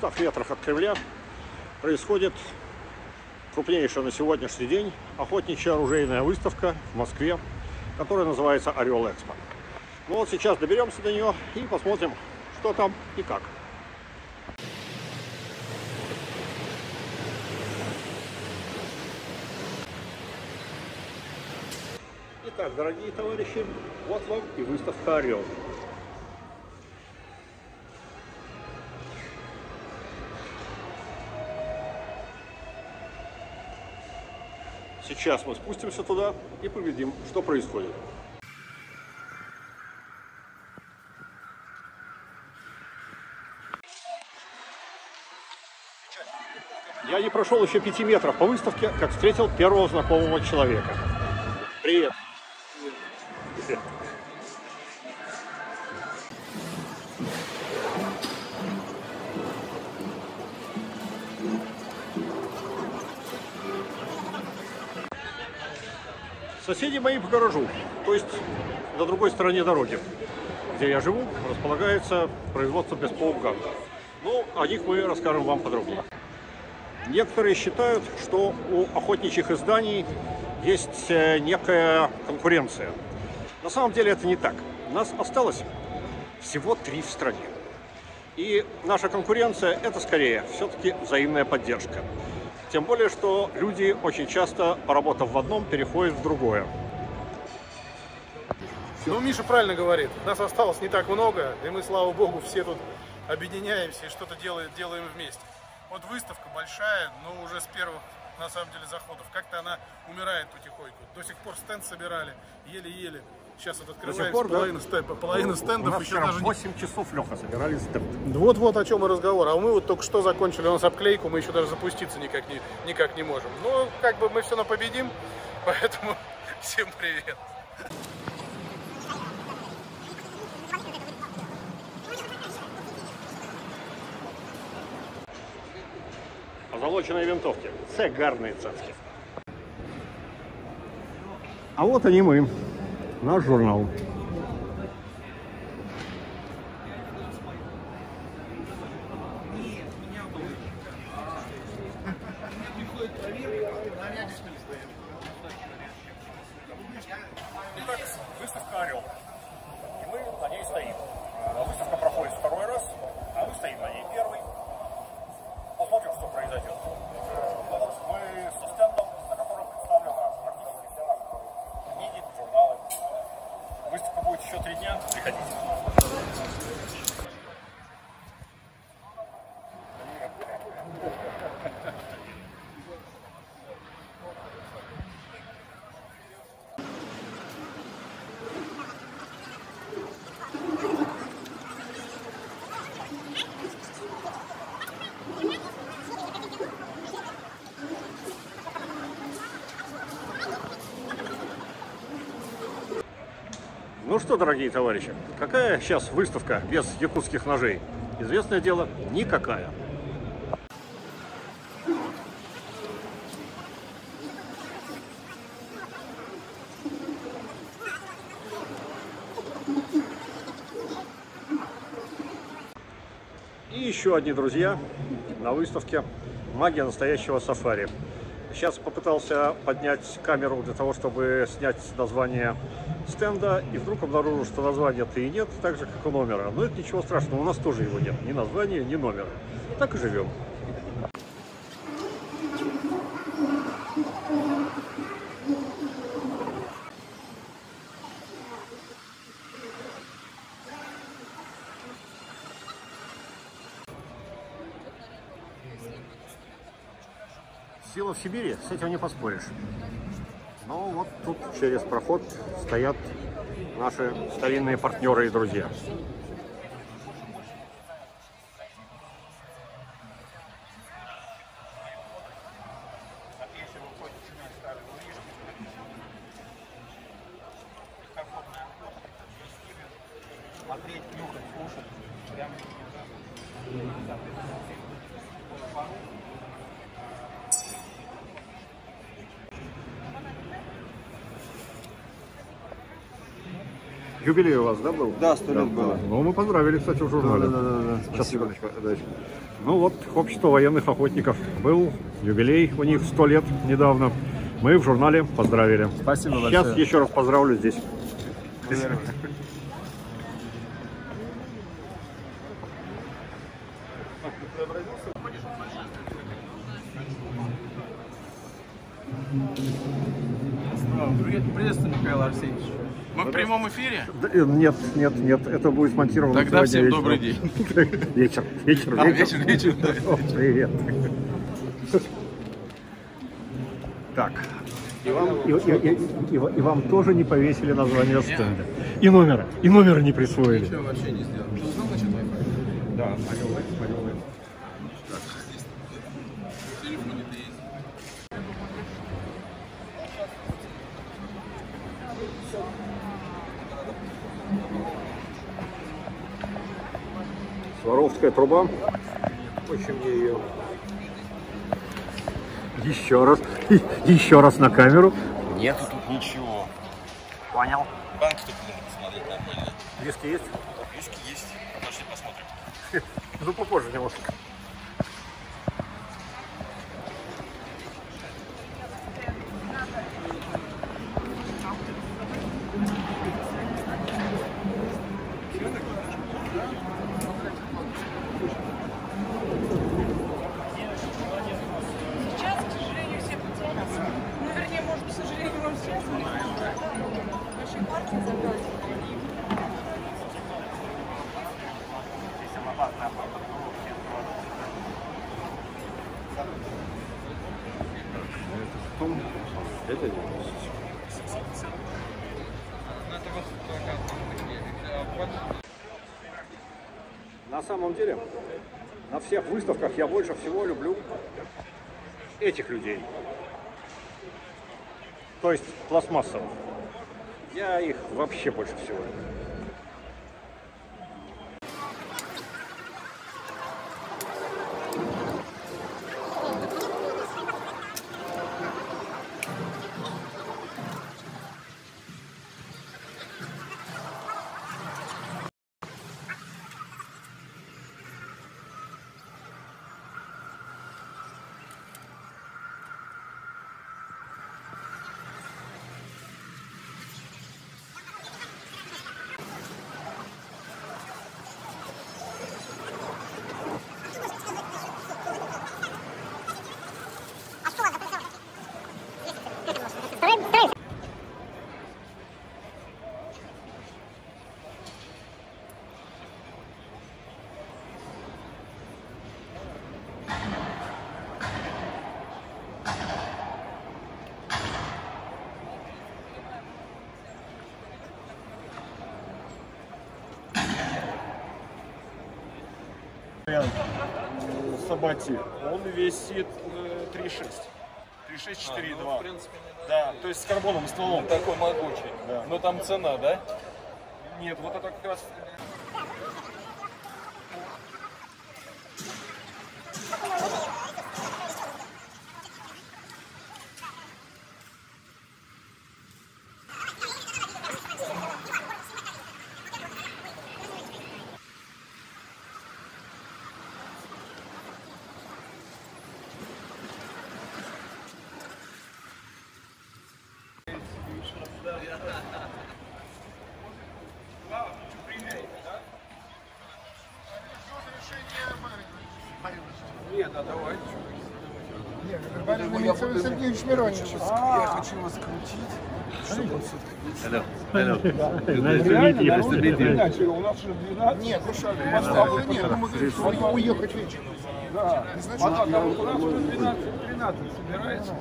200 метров от Кремля происходит крупнейшая на сегодняшний день охотничья оружейная выставка в Москве, которая называется Орел Экспо. Ну вот сейчас доберемся до нее и посмотрим, что там и как. Итак, дорогие товарищи, вот вам и выставка Орел. Сейчас мы спустимся туда и поглядим, что происходит. Я не прошел еще 5 метров по выставке, как встретил первого знакомого человека. Привет. Привет. Соседи мои по гаражу, то есть на другой стороне дороги, где я живу, располагается производство беспоуган. Ну, о них мы расскажем вам подробнее. Некоторые считают, что у охотничьих изданий есть некая конкуренция. На самом деле это не так. Нас осталось всего 3 в стране. И наша конкуренция – это скорее все-таки взаимная поддержка. Тем более, что люди очень часто, поработав в одном, переходят в другое. Ну, Миша правильно говорит. Нас осталось не так много, и мы, слава богу, все тут объединяемся и что-то делаем вместе. Вот выставка большая, но уже с первых, на самом деле, заходов. Как-то она умирает потихоньку. До сих пор стенд собирали, еле-еле. Сейчас вот открывается половина стендов. Еще даже 8 часов, Леха, собирали стенд. Вот о чем и разговор. А мы вот только что закончили у нас обклейку, мы еще даже запуститься никак не можем. Но как бы мы все равно победим, поэтому всем привет. Позолоченные винтовки. Це гарные цацки. А вот они мы. Наш журнал. Итак, выставка «Орел». И мы на ней стоим. Выставка проходит второй раз, а мы стоим на ней первый. Посмотрим, что произойдет. Мы со стендом, на котором представлена практически вся наша книги, журналы. Выставка будет еще 3 дня. Приходите. Ну что, дорогие товарищи, какая сейчас выставка без якутских ножей? Известное дело, никакая. И еще одни друзья на выставке «Магия настоящего сафари». Сейчас попытался поднять камеру для того, чтобы снять название стенда, и вдруг обнаружил, что названия-то и нет, так же, как и номера. Но это ничего страшного, у нас тоже его нет, ни названия, ни номера. Так и живем. Сила в Сибири, с этим не поспоришь. Но вот тут через проход стоят наши старинные партнеры и друзья. Смотреть, нюхать, слушать. Прям... Юбилей у вас, да, был? Да, 100 лет было. Ну, мы поздравили, кстати, в журнале. Да. Сейчас, секундочку, дальше. Ну вот, общество военных охотников. Был юбилей у них 100 лет недавно. Мы в журнале поздравили. Спасибо большое. Сейчас еще раз поздравлю здесь. Приветствую, Михаил Арсеньевич. Мы в прямом эфире? Нет, нет, нет, это будет смонтировано. Тогда сегодня всем добрый вечером. день. Вечер. Вечер. О, привет. Так. И вам тоже не повесили название стенда. И номера не присвоили. Ничего вообще не сделал. Что узнал насчет Wi-Fi? Да, В телефоне-то есть. Сваровская труба. Очень мне ее. Еще раз на камеру. Нету тут ничего. Понял. Банк только можно посмотреть нормально. Виски есть? Виски есть. Подожди, посмотрим. Ну, попозже немножко. Сейчас, к сожалению, все потерялись. Ну, вернее, может, к сожалению, вам сейчас вашей партии забрать. Это на самом деле, на всех выставках я больше всего люблю этих людей. То есть пластмассовых. Я их вообще больше всего люблю. Сабати, он весит 3,6. 3,6, 4,2. В принципе, не Да, то есть с карбоновым стволом. такой могучий. Да. Но там цена, да? Нет, вот это как раз... Нет, а давай. Александр Сергеевич Миронич. Я хочу вас крутить, чтобы он все-таки... Иначе у нас же 12. Нет, ну что, нет, мы говорим, что уехать вечером. Да. А вот у нас уже 12-13 собирается.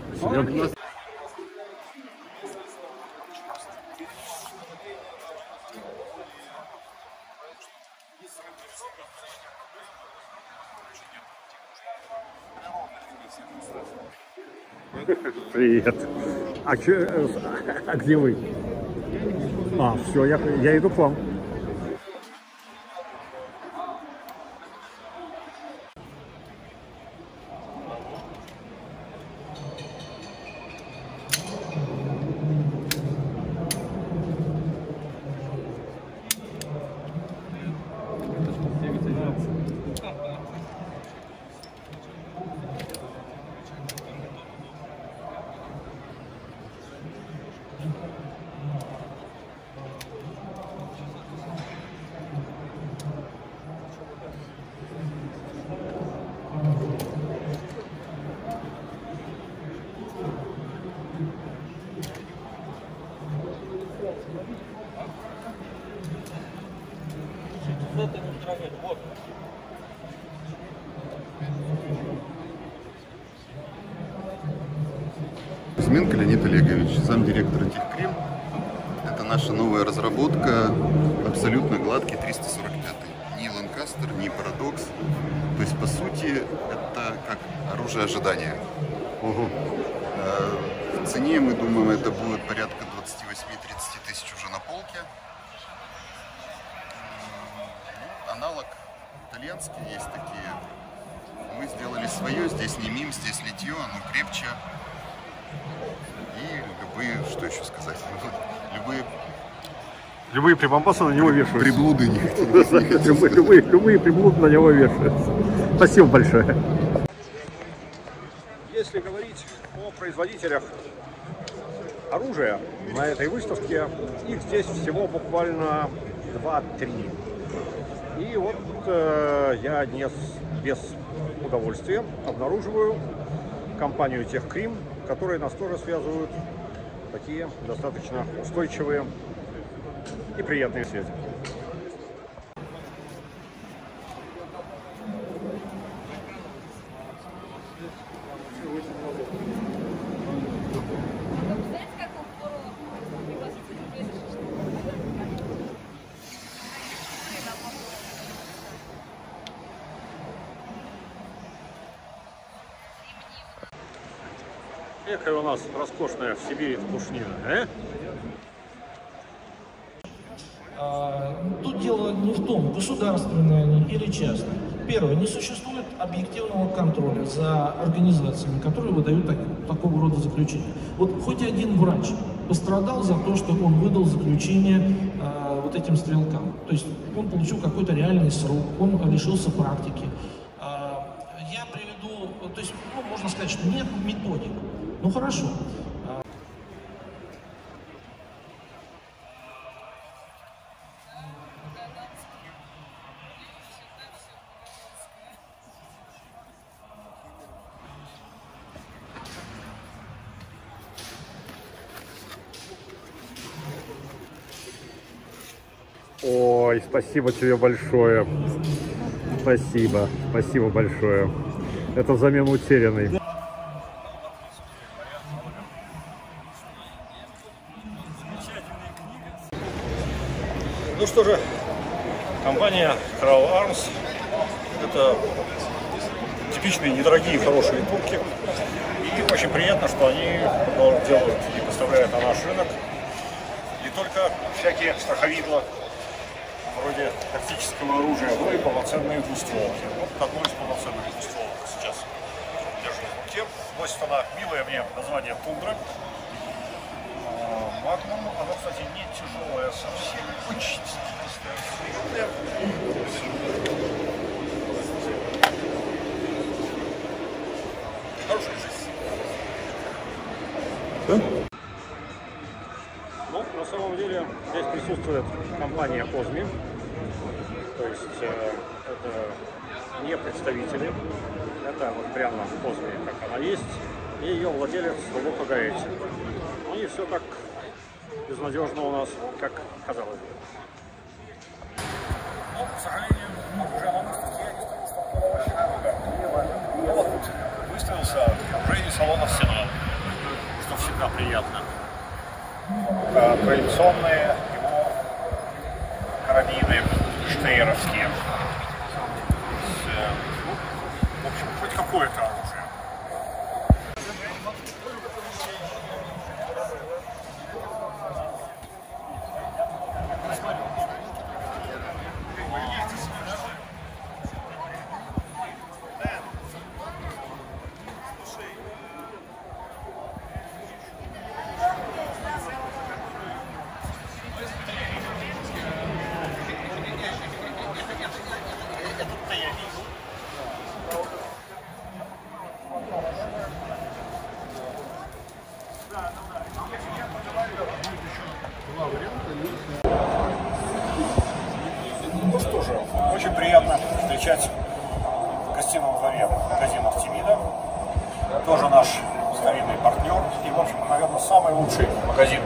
Привет. А где вы? А, все, я иду к вам. Кузьменко Леонид Олегович, замдиректора Техкрим. Это наша новая разработка, абсолютно гладкий 345-й. Ни Ланкастер, ни Парадокс. То есть, по сути, это как оружие ожидания. В цене, мы думаем, это будет порядка 28-30 тысяч уже на полке. Аналог итальянский есть такие. Мы сделали свое, здесь не мим, здесь литье, оно крепче. И любые, что еще сказать, Любые прибамбасы на него вешаются. приблуды не хотел сказать. Любые приблуды на него вешаются. Спасибо большое. Если говорить о производителях оружия на этой выставке, их здесь всего буквально 2-3. И вот я без удовольствия обнаруживаю компанию Техкрим, которые нас тоже связывают такие достаточно устойчивые и приятные связи. Какая у нас роскошная в Сибири пушнина, Тут дело не в том, государственные они или частные. Первое, не существует объективного контроля за организациями, которые выдают такого рода заключения. Вот хоть один врач пострадал за то, что он выдал заключение вот этим стрелкам. То есть он получил какой-то реальный срок, он лишился практики. Я приведу, то есть, можно сказать, что нет методик. Ну хорошо. Ой, спасибо тебе большое. Спасибо большое. Это взамен утерянный. Ну что же, компания Crow Arms — это типичные недорогие хорошие турки. И очень приятно, что они делают и поставляют на наш рынок не только всякие страховидла вроде тактического оружия, но и полноценные двустволки. Вот одну из полноценных двустволок сейчас держу в руке. Носит она милое мне название Тундра. Магнум, оно, кстати, не тяжелое совсем, очень стильное. Хорошая жизнь. Да? Ну, на самом деле, здесь присутствует компания Cosmi. То есть, это не представители. Это вот прямо Cosmi, как она есть. И ее владелец глубоко гаете. Ну и все так безнадежно у нас, как казалось бы. Но, к сожалению, уже на выставке я не скажу, что было очень много. Ну вот тут выставился уже салонов Сенат, что всегда приятно. Традиционные его карабины штейеровские. В общем, хоть какое-то оружие. Ну что же, очень приятно встречать в гостином дворе магазин Артемида. Тоже наш старинный партнер и, в общем, наверное, самый лучший магазин,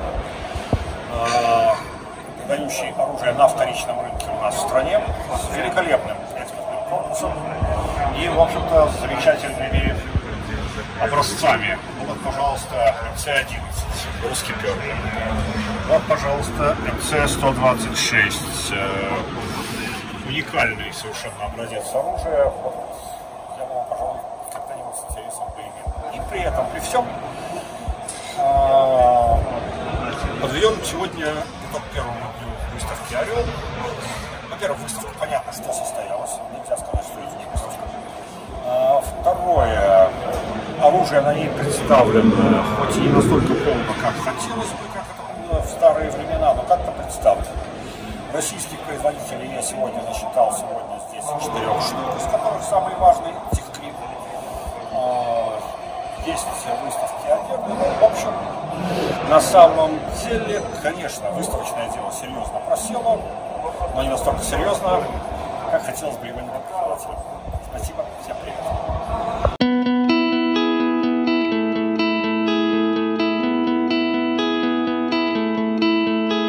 продающий оружие на вторичном рынке у нас в стране, с великолепным экспортным корпусом и, в общем-то, с замечательными образцами. Вот, пожалуйста, МЦ-11, русский перл. Вот, пожалуйста, МЦ-126, уникальный совершенно образец оружия. Вот, я вам, пожалуй, как-то-нибудь с интересом поимею. И при этом, при всем, подведем сегодня итог первому дню выставки «Орел». Во-первых, выставка, понятно, что состоялась. Нельзя сказать, что это не выставка. Второе, оружие на ней представлено, хоть и не настолько полно, как хотелось бы, как это было в старые времена, но как-то представлено. Российских производителей я сегодня насчитал здесь 4 штук, из которых самый важный Техкрим. Есть выставки одежды. В общем, на самом деле, конечно, выставочное дело серьезно просело, но не настолько серьезно, как хотелось бы его не показывать. Спасибо, всем привет.